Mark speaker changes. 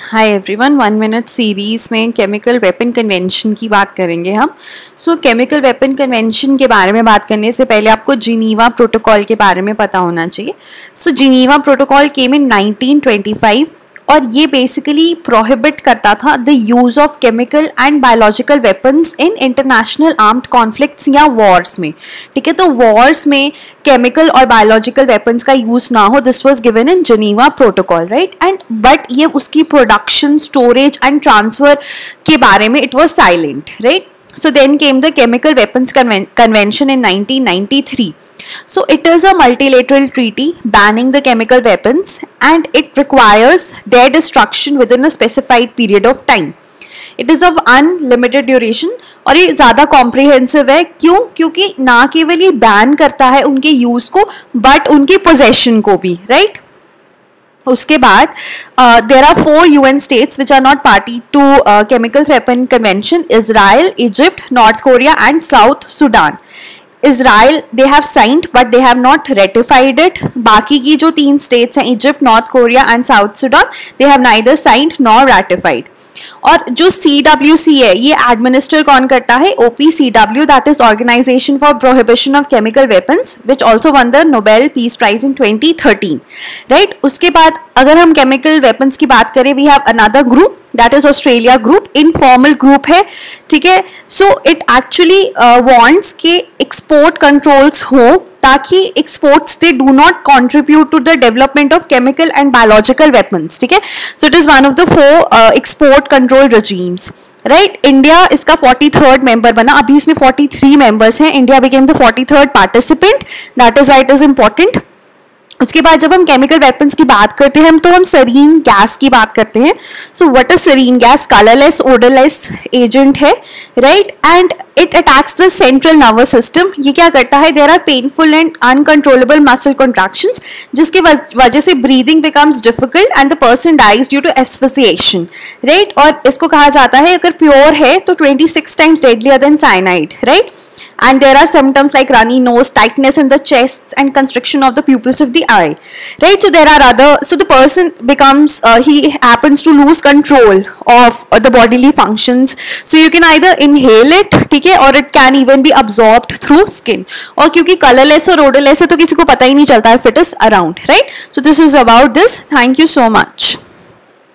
Speaker 1: हाय everyone, 1 minute series में chemical weapon convention की बात करेंगे हम। केमिकल वेपन कन्वेंशन के बारे में बात करने से पहले आपको जिनीवा प्रोटोकॉल के बारे में पता होना चाहिए। जिनीवा प्रोटोकॉल केम इन 1925 और ये बेसिकली प्रोहिबिट करता था the use of chemical and biological weapons in international armed conflicts या वॉर्स में। ठीक है, तो वॉर्स में केमिकल और बायोलॉजिकल वेपन्स का यूज़ ना हो, this was given in Geneva protocol, right. And but ये उसकी प्रोडक्शन, स्टोरेज एंड ट्रांसफर के बारे में it was silent, right. So then came the Chemical Weapons Convention in 1993. So it is a multilateral treaty banning the chemical weapons and it requires their destruction within a specified period of time. It is of unlimited duration और ये ज़्यादा comprehensive है। क्यों? क्योंकि ना केवल ये ban करता है उनके यूज़ को बट उनके पोजेशन को भी, राइट। उसके बाद there are 4 UN states which are not party to chemical weapon convention: Israel, Egypt, North Korea and South Sudan. Israel they have signed but they have not ratified it. बाकी की जो 3 states हैं, Egypt, North Korea and South Sudan, they have neither signed nor ratified. और जो CWC है ये administer कौन करता है? OPCW, that is organisation for prohibition of chemical weapons, which also won the Nobel peace prize in 2013, right. उसके बाद अगर हम केमिकल वेपन्स की बात करें, we have another group that is Australia group, informal group है, ठीक है। सो इट एक्चुअली वांट्स के एक्सपोर्ट कंट्रोल्स हो ताकि exports they do not contribute to the development of chemical and biological weapons, ठीक है। So it is one of the 4 export control regimes, right. India इसका 43rd member बना, अभी इसमें 43 members हैं। India became the 43rd participant, that is why it is important. उसके बाद जब हम केमिकल वेपन्स की बात करते हैं तो हम सरीन गैस की बात करते हैं। So what is sarin gas? Colourless, odourless agent है, right, and it attacks the central nervous system. ये क्या करता है? There are painful and uncontrollable muscle contractions जिसकी वजह से breathing becomes difficult and the person dies due to asphyxiation, right. और इसको कहा जाता है, अगर प्योर है तो 26 times deadlier than cyanide, right. And there are symptoms like runny nose, tightness in the chest and constriction of the pupils of the eye, right. So there are other, so the person becomes he happens to lose control of the bodily functions. So you can either inhale it, ठीक है, or it can even be absorbed through skin. और क्योंकि colorless और odorless है तो किसी को पता ही नहीं चलता है if it is around, right. So this is about this. Thank you so much.